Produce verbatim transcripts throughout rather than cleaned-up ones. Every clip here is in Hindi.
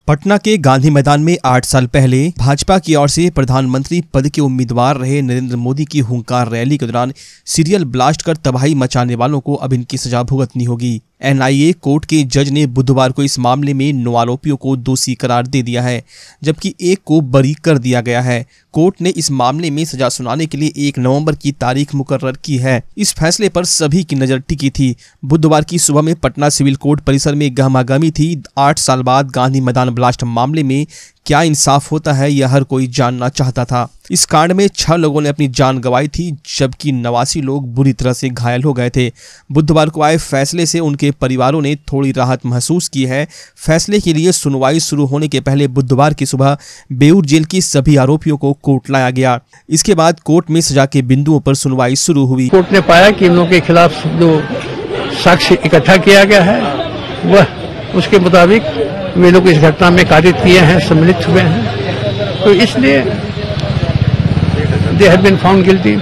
पटना के गांधी मैदान में आठ साल पहले भाजपा की ओर से प्रधानमंत्री पद के उम्मीदवार रहे नरेंद्र मोदी की हुंकार रैली के दौरान सीरियल ब्लास्ट कर तबाही मचाने वालों को अब इनकी सजा भुगतनी होगी। एन आई ए कोर्ट के जज ने बुधवार को इस मामले में नौ आरोपियों को दोषी करार दे दिया है, जबकि एक को बरी कर दिया गया है। कोर्ट ने इस मामले में सजा सुनाने के लिए एक नवंबर की तारीख मुकर्रर की है। इस फैसले पर सभी की नजर टिकी थी। बुधवार की सुबह में पटना सिविल कोर्ट परिसर में गहमागहमी थी। आठ साल बाद गांधी मैदान ब्लास्ट मामले में क्या इंसाफ होता है, यह हर कोई जानना चाहता था। इस कांड में छह लोगों ने अपनी जान गंवाई थी, जबकि नवासी लोग बुरी तरह से घायल हो गए थे। बुधवार को आए फैसले से उनके परिवारों ने थोड़ी राहत महसूस की है। फैसले के लिए सुनवाई शुरू होने के पहले बुधवार की सुबह बेऊर जेल की सभी आरोपियों को कोर्ट लाया गया। इसके बाद कोर्ट में सजा के बिंदुओं पर सुनवाई शुरू हुई। कोर्ट ने पाया कि इन लोगों के खिलाफ जो साक्ष्य इकट्ठा किया गया है वह उसके मुताबिक वे लोग इस घटना में कारित किए हैं, सम्मिलित हुए हैं, तो इसलिए they have been found guilty.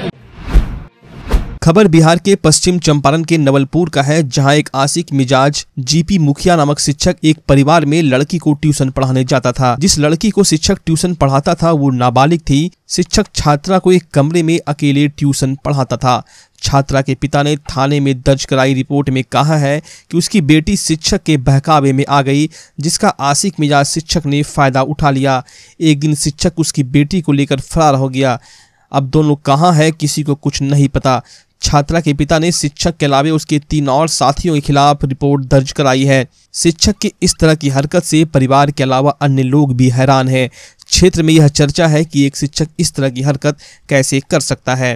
खबर बिहार के पश्चिम चंपारण के नवलपुर का है, जहां एक आशिक मिजाज जीपी मुखिया नामक शिक्षक एक परिवार में लड़की को ट्यूशन पढ़ाने जाता था। जिस लड़की को शिक्षक ट्यूशन पढ़ाता था वो नाबालिग थी। शिक्षक छात्रा को एक कमरे में अकेले ट्यूशन पढ़ाता था। छात्रा के पिता ने थाने में दर्ज कराई रिपोर्ट में कहा है कि उसकी बेटी शिक्षक के बहकावे में आ गई, जिसका आशिक मिजाज शिक्षक ने फायदा उठा लिया। एक दिन शिक्षक उसकी बेटी को लेकर फरार हो गया। अब दोनों कहाँ है किसी को कुछ नहीं पता। छात्रा के पिता ने शिक्षक के अलावे उसके तीन और साथियों के खिलाफ रिपोर्ट दर्ज कराई है। शिक्षक की इस तरह की हरकत से परिवार के अलावा अन्य लोग भी हैरान हैं। क्षेत्र में यह चर्चा है कि एक शिक्षक इस तरह की हरकत कैसे कर सकता है।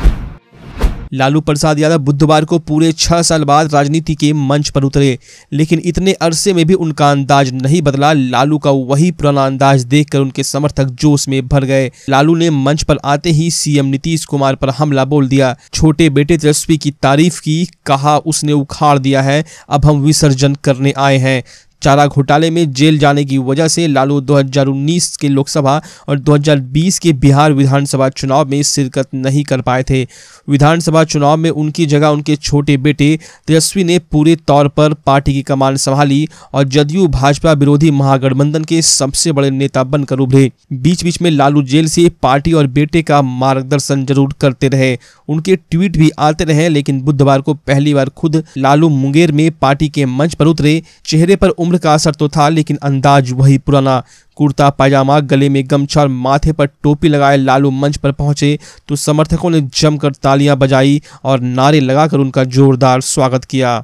लालू प्रसाद यादव बुधवार को पूरे छह साल बाद राजनीति के मंच पर उतरे, लेकिन इतने अरसे में भी उनका अंदाज नहीं बदला। लालू का वही पुराना अंदाज देखकर उनके समर्थक जोश में भर गए। लालू ने मंच पर आते ही सीएम नीतीश कुमार पर हमला बोल दिया। छोटे बेटे तेजस्वी की तारीफ की, कहा उसने उखाड़ दिया है, अब हम विसर्जन करने आए हैं। चारा घोटाले में जेल जाने की वजह से लालू दो हज़ार उन्नीस के लोकसभा और दो हज़ार बीस के बिहार विधानसभा चुनाव में शिरकत नहीं कर पाए थे। विधानसभा चुनाव में उनकी जगह उनके छोटे बेटे तेजस्वी ने पूरे तौर पर पार्टी की कमान संभाली और जदयू भाजपा विरोधी महागठबंधन के सबसे बड़े नेता बनकर उभरे। बीच बीच में लालू जेल से पार्टी और बेटे का मार्गदर्शन जरूर करते रहे। उनके ट्वीट भी आते रहे, लेकिन बुधवार को पहली बार खुद लालू मुंगेर में पार्टी के मंच पर उतरे। चेहरे पर उम्र का असर तो था, लेकिन अंदाज वही पुराना। कुर्ता पायजामा, गले में गमछा और माथे पर टोपी लगाए लालू मंच पर पहुंचे तो समर्थकों ने जमकर तालियां बजाई और नारे लगाकर उनका जोरदार स्वागत किया।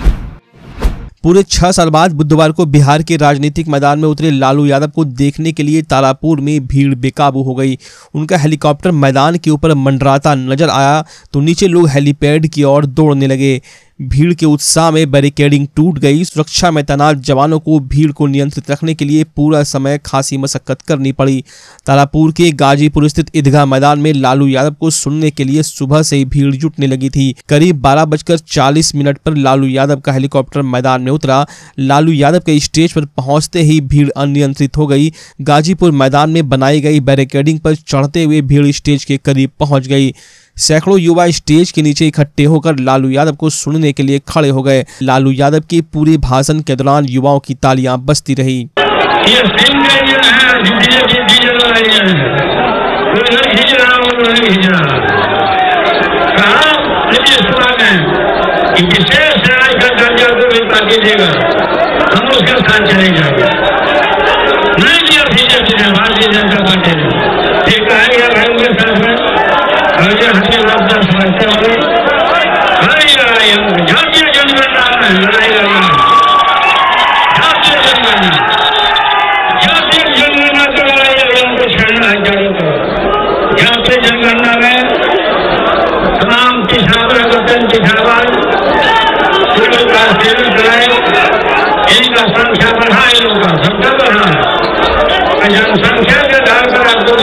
पूरे छह साल बाद बुधवार को बिहार के राजनीतिक मैदान में उतरे लालू यादव को देखने के लिए तारापुर में भीड़ बेकाबू हो गई। उनका हेलीकॉप्टर मैदान के ऊपर मंडराता नजर आया तो नीचे लोग हेलीपैड की ओर दौड़ने लगे। भीड़ के उत्साह में बैरिकेडिंग टूट गई। सुरक्षा में तैनात जवानों को भीड़ को नियंत्रित रखने के लिए पूरा समय खासी मशक्कत करनी पड़ी। तारापुर के गाजीपुर स्थित ईदगाह मैदान में लालू यादव को सुनने के लिए सुबह से ही भीड़ जुटने लगी थी। करीब बारह बजकर चालीस मिनट पर लालू यादव का हेलीकॉप्टर मैदान में उतरा। लालू यादव के स्टेज पर पहुंचते ही भीड़ अनियंत्रित हो गई। गाजीपुर मैदान में बनाई गई बैरिकेडिंग पर चढ़ते हुए भीड़ स्टेज के करीब पहुंच गई। सैकड़ों युवा स्टेज के नीचे इकट्ठे होकर लालू यादव को सुनने के लिए खड़े हो गए। लालू यादव के पूरे भाषण के दौरान युवाओं की तालियां बजती रही। संख्या बढ़ाए, लोगों का संख्या बढ़ाए, जनसंख्या के आधार पर आपको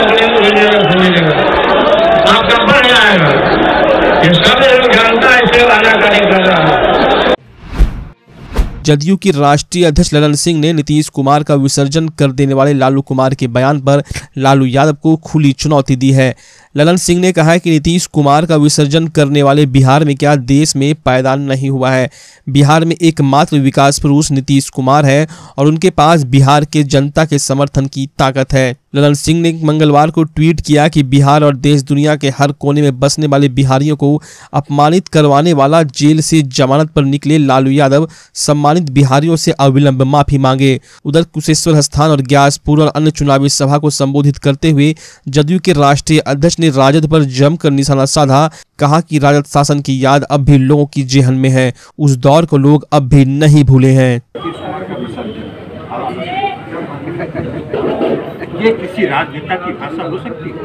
जदयू की राष्ट्रीय अध्यक्ष ललन सिंह ने नीतीश कुमार का विसर्जन कर देने वाले लालू कुमार के बयान पर लालू यादव को खुली चुनौती दी है। ललन सिंह ने कहा है कि नीतीश कुमार का विसर्जन करने वाले बिहार में क्या देश में पैदा नहीं हुआ है। बिहार में एकमात्र विकास पुरुष नीतीश कुमार है और उनके पास बिहार के जनता के समर्थन की ताकत है। ललन सिंह ने मंगलवार को ट्वीट किया कि बिहार और देश दुनिया के हर कोने में बसने वाले बिहारियों को अपमानित करवाने वाला जेल से जमानत पर निकले लालू यादव सम्मानित बिहारियों से अविलंब माफी मांगे। उधर कुशेश्वर स्थान और ग्यासपुर और अन्य चुनावी सभा को संबोधित करते हुए जदयू के राष्ट्रीय अध्यक्ष ने राजद पर जमकर निशाना साधा। कहा कि राजद शासन की याद अब भी लोगों की जेहन में है, उस दौर को लोग अब भी नहीं भूले हैं। ये किसी राजनेता की भाषा हो सकती है?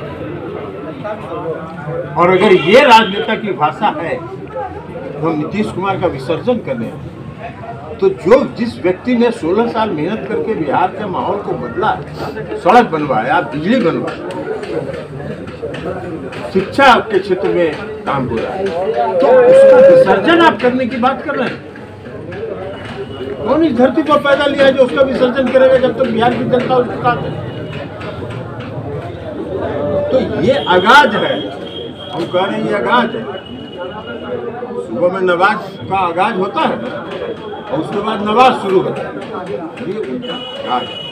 और अगर ये राजनेता की भाषा है तो नीतीश कुमार का विसर्जन करने, तो जो जिस व्यक्ति ने सोलह साल मेहनत करके बिहार के माहौल को बदला, सड़क बनवाया, बिजली बनवाया, शिक्षा के क्षेत्र में काम हो रहा है, तो उसका विसर्जन आप करने की बात कर रहे हैं? कौन इस धरती को पैदा लिया है जो उसका विसर्जन करेगा जब तक बिहार की जनता उसके साथ है? तो ये आगाज है, हम कह रहे हैं ये आगाज है। सुबह में नमाज का आगाज होता है और उसके बाद नमाज शुरू होता है, ये उनका आगाज है।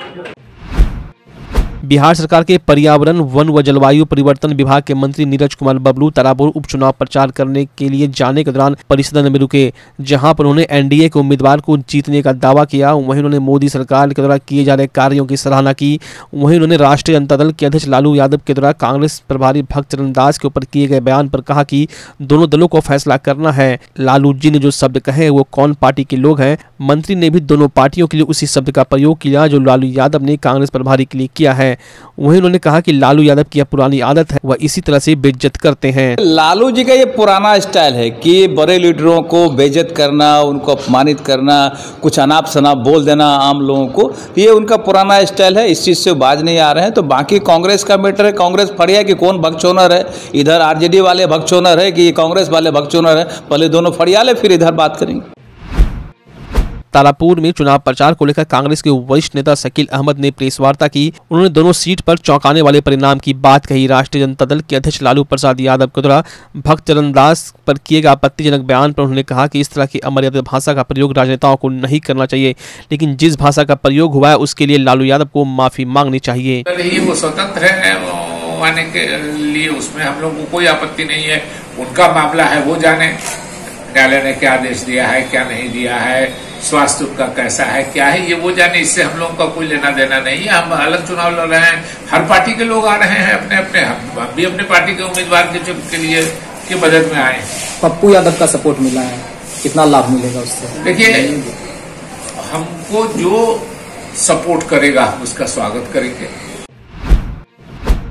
बिहार सरकार के पर्यावरण, वन व जलवायु परिवर्तन विभाग के मंत्री नीरज कुमार बबलू तारापुर उपचुनाव प्रचार करने के लिए जाने के दौरान परिसदन में रुके, जहां पर उन्होंने एनडीए के उम्मीदवार को जीतने का दावा किया। वहीं उन्होंने मोदी सरकार के द्वारा किए जा रहे कार्यों की सराहना की। वहीं उन्होंने राष्ट्रीय जनता दल के अध्यक्ष लालू यादव के द्वारा कांग्रेस प्रभारी भक्तचरण दास के ऊपर किए गए बयान पर कहा कि दोनों दलों को फैसला करना है। लालू जी ने जो शब्द कहे वो कौन पार्टी के लोग हैं। मंत्री ने भी दोनों पार्टियों के लिए उसी शब्द का प्रयोग किया जो लालू यादव ने कांग्रेस प्रभारी के लिए किया है। वहीं उन्होंने कहा कि लालू यादव की यह पुरानी आदत है, वह इसी तरह से बेइज्जत करते हैं। लालू जी का ये पुराना स्टाइल है कि बड़े लीडरों को बेइज्जत करना, उनको अपमानित करना, कुछ अनाप शनाप बोल देना आम लोगों को, ये उनका पुराना स्टाइल है। इस चीज़ से बाज नहीं आ रहे हैं। तो बाकी कांग्रेस का मैटर है, कांग्रेस फड़िया कि कौन भगचोनर है, इधर आरजेडी वाले भगचोनर है कि कांग्रेस वाले भगचोनर है, पहले दोनों फड़िया ले फिर इधर बात करेंगे। तारापुर में चुनाव प्रचार को लेकर कांग्रेस के वरिष्ठ नेता शकील अहमद ने प्रेस वार्ता की। उन्होंने दोनों सीट पर चौंकाने वाले परिणाम की बात कही। राष्ट्रीय जनता दल के अध्यक्ष लालू प्रसाद यादव के द्वारा भक्तचरण दास पर किए गए आपत्तिजनक बयान पर उन्होंने कहा कि इस तरह की अमर्यादित भाषा का प्रयोग राजनेताओं को नहीं करना चाहिए, लेकिन जिस भाषा का प्रयोग हुआ है उसके लिए लालू यादव को माफी मांगनी चाहिए। वो स्वतंत्र है आने के लिए, उसमें हम लोग को कोई आपत्ति नहीं है। उनका मामला है, वो जाने न्यायालय ने क्या आदेश दिया है, क्या नहीं दिया है, स्वास्थ्य उनका कैसा है, क्या है, ये वो जाने। इससे हम लोगों का कोई लेना देना नहीं है। हम अलग चुनाव लड़ रहे हैं, हर पार्टी के लोग आ रहे हैं अपने अपने, हम भी अपने पार्टी के उम्मीदवार के, के लिए की मदद में आए। पप्पू यादव का सपोर्ट मिला है, कितना लाभ मिलेगा उससे? देखिए, हमको जो सपोर्ट करेगा हम उसका स्वागत करेंगे।